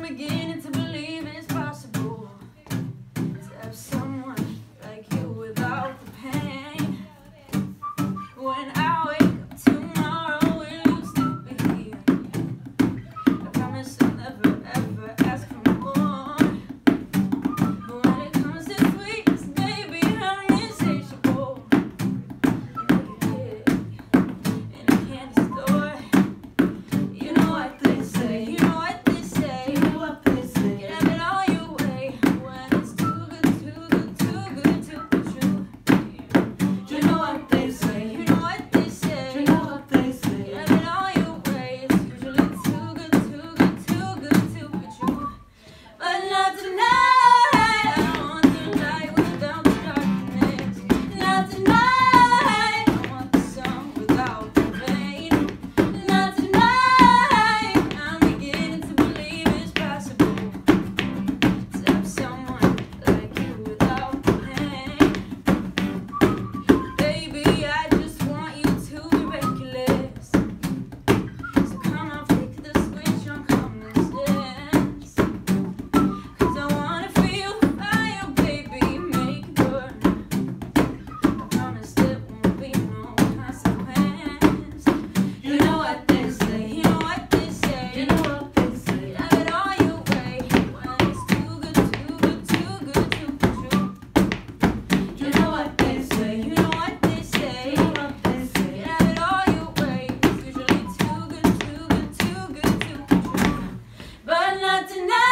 beginning to believe it's possible to have someone like you without the pain. When I wake up tomorrow, will you still be here? I promise I'll never ever ask for more. But when it comes to sweetness, baby, I'm insatiable. Like a kid in a candy store. You know what they say. You know what they say. You know what they say. You have it all your way when it's too good, too good, too good to be true. You know what they say. You know what they say. You know what they say. You have it all your way. It's usually too good, too good, too good to be true. But not tonight. I want the light without the darkness. Not tonight. I want the sun without the rain. Not tonight. I'm beginning to believe it's possible to have someone like you without the pain. Baby, I just want you to be reckless. So come on, flick the switch on common sense. 'Cause I wanna feel the fire, baby, make it burn. I promise there won't be no consequence. You know what they say. You know what they say. You know what they say. You have it all your way when it's too good, too good, too good to be true. You know what they say. You know what they say. You know what they say. You have it all your way. It's usually too good, too good, too good to be true. But not tonight.